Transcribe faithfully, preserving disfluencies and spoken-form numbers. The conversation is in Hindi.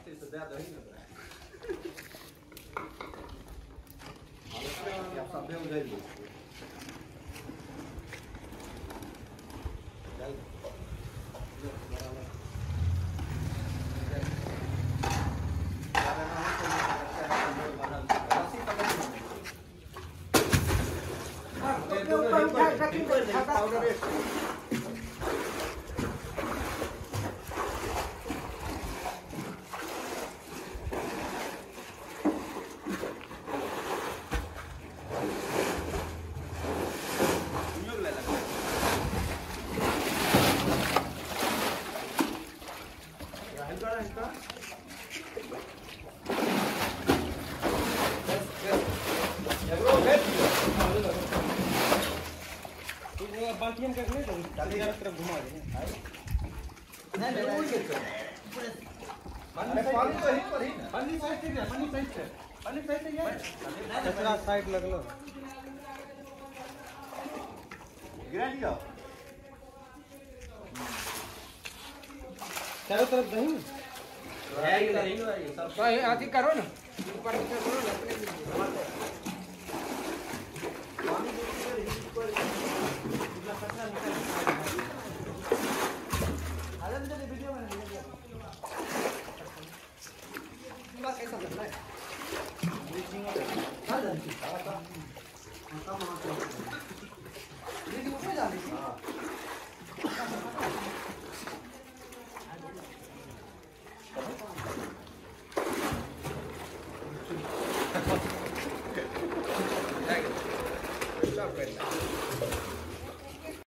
से तो ज्यादा ही लग रहा है। आप सब हो जाइए। बाकी हम करने तो चालीस हजार तरफ घुमा देंगे नहीं नहीं पानी तो ही पर ही पानी साइड से पानी साइड से पानी साइड से यार कचरा साइड लग लो गिरा लिया चारों तरफ दही है इधर ही है सब तो आती करो ना ऊपर नीचे करो अपने पानी वीडियो में कैसा लग रहा है Stop it.